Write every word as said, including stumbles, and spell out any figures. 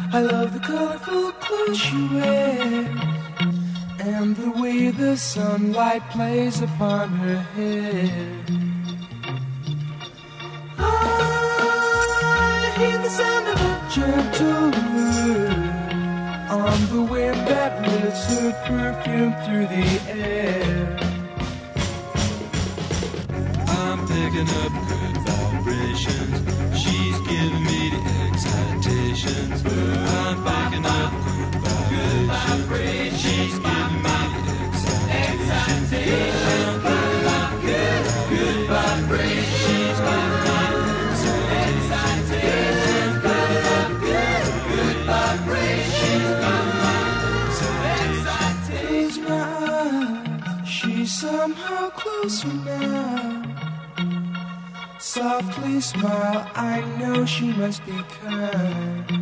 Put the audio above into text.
I love the colorful clothes she wears and the way the sunlight plays upon her hair. I hear the sound of a gentle word on the wind that lifts her perfume through the air. I'm picking up good vibrations. She's giving me the excitations. I'm picking up good vibrations. She's giving me the excitations. I'm picking up good, good vibrations. She's giving me the excitations. Picking up good, good vibrations. She's giving me the excitations. Close my eyes, she's somehow closer now. Softly smile, I know she must be kind.